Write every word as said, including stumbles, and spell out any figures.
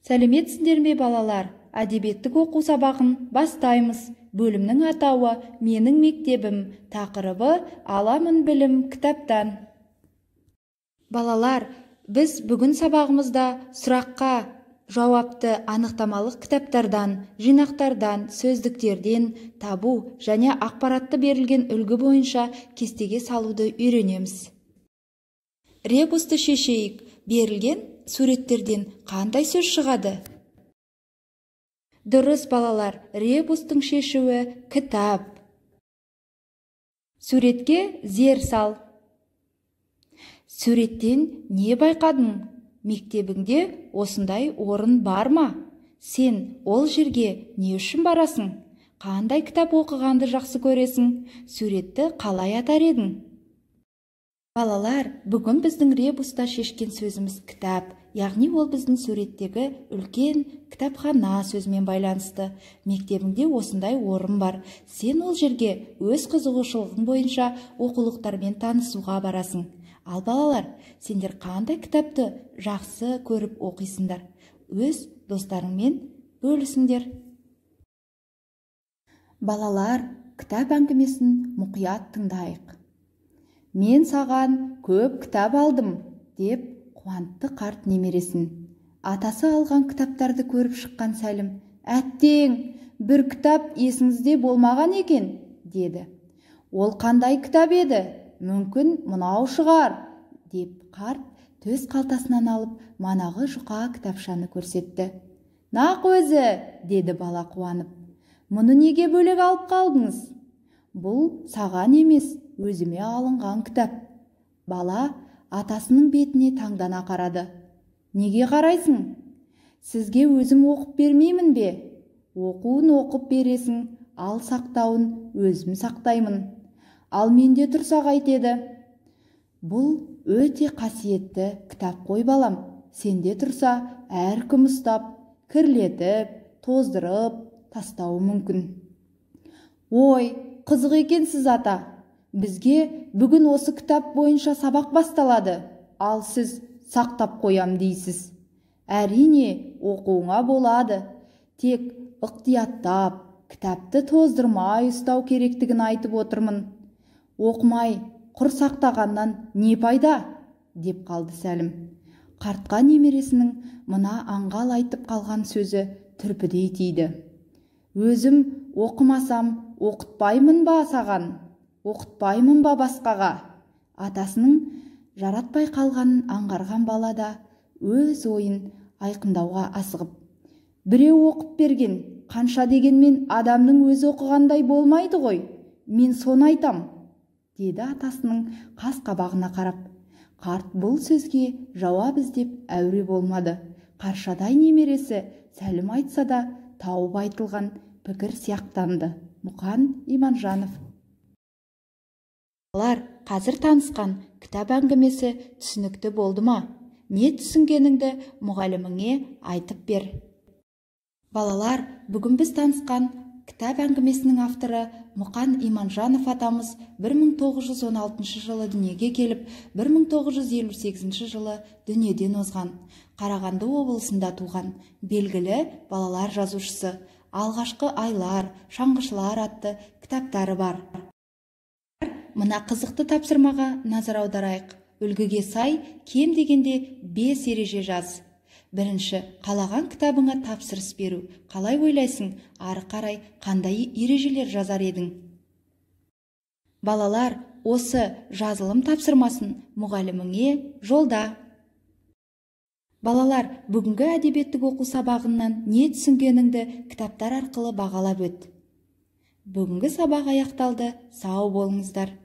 Сәлеметсіздер ме балалар? Әдебиеттік оқу сабағын бастаймыз. Бөлімнің атауы «Менің мектебім», тақырыбы «Аламын білім кітаптан». Балалар, біз бүгін сабағымызда сұраққа жауапты анықтамалық кітаптардан, жинақтардан, сөздіктерден табу және ақпаратты берілген үлгі бойынша кестеге салуды үйренеміз. Ребусты шешейік. Берілген суреттерден қандай сөз шығады? Дұрыс балалар, ребустың шешуі кітап. Суретке зер сал. Суреттен не байқадың? Мектебіңде осындай орын бар ма? Сен ол жерге не үшін барасың? Қандай кітап оқығанды жақсы көресің? Суретті қалай атар едің? Балалар, бүгін біздің ребуста шешкен сөзіміз кітап, яғни ол біздің суреттегі үлкен кітапхана сөзімен байланысты. Мектебіңде осындай орын бар. Сен ол жерге өз қызығушылығың бойынша оқулықтармен танысуға барасың. Ал балалар, сендер қандай кітапты жақсы көріп оқисыңдар? Өз достарыңмен бөлісіңдер. Балалар, кітап әңгімесін мұқият тыңдайық. Мен саған көп кітап алдым, деп қуантты қарт немересін. Атасы алған кітаптарды көріп шыққан Сәлім, әттең, бір кітап есіңізде болмаған екен, деді. Ол қандай кітап еді? Мүмкін мынау шығар, деп қарт төс қалтасынан алып манағы жұқа кітапшаны көрсетті. Нақ өзі, деді бала қуанып. Мұны неге бөлек алып қалдыңыз? Бұл саған емес, өзіме алынған кітап. Бала атасының бетіне таңдана қарады. Неге қарайсың? Сізге өзім оқып бермеймін бе? Оқуын оқып бересің, ал сақтауын өзім сақтаймын. Ал менде тұрса қайтеді? Бұл өте қасиетті кітап қой балам. Сенде тұрса әркім ұстап, кірлетіп, тоздырып, тастауы мүмкін. Ой, қызық екенсіз ата. Бізге бүгін осы кітап бойынша сабақ басталады, ал сіз сақтап қоям дейсіз. Әрине, оқуыңа болады. Тек ықтияттап, кітапты тоздырмай ұстау керектігін айтып отырмын. Оқымай, құр сақтағаннан не пайда? Деп қалды Сәлім. Қартқа немересінің мына аңғал айтып қалған сөзі түрпідей тиді. Өзім оқымасам, оқытпаймын ба саған? Оқытпаймын ба басқаға? Атасының жаратпай қалғанын аңғарған балада өз ойын айқындауға асығып. Біреу оқып берген, қанша дегенмен адамның өзі оқығандай болмайды ғой. Мен соны айтам, деді атасының қас қабағына қарап. Қарт бұл сөзге жауап іздеп әуре болмады. Қаршадай немересі Сәлім айтса да тауып айтылған пікір сияқтанды. Мұқан Иманжанов. Балалар, қазір танысқан кітап әңгімесі түсінікті болды ма? Не түсінгеніңді мұғаліміңе айтып бер. Балалар, бүгін біз танысқан кітап әңгімесінің авторы Мұқан Иманжанов атамыз бір мың тоғыз жүз он алтыншы жылы дүниеге келіп, бір мың тоғыз жүз елу сегізінші жылы дүниеден озған. Қарағанды облысында туған, белгілі балалар жазушысы. Алғашқы айлар, шаңғышылар атты кітаптары бар. Мына қызықты тапсырмаға назар аударайық. Үлгіге сай кем дегенде бес ереже жаз. Бірінші, қалаған кітабыңа тапсырыс беру. Қалай ойлайсың, ары қарай қандай ережелер жазар едің? Балалар, осы жазылым тапсырмасын мұғаліміңе жолда. Балалар, бүгінгі әдебиеттік оқу сабағынан не түсінгеніңді кітаптар арқылы бағалап өт. Бүгінгі сабақ аяқталды. Сау болыңыздар.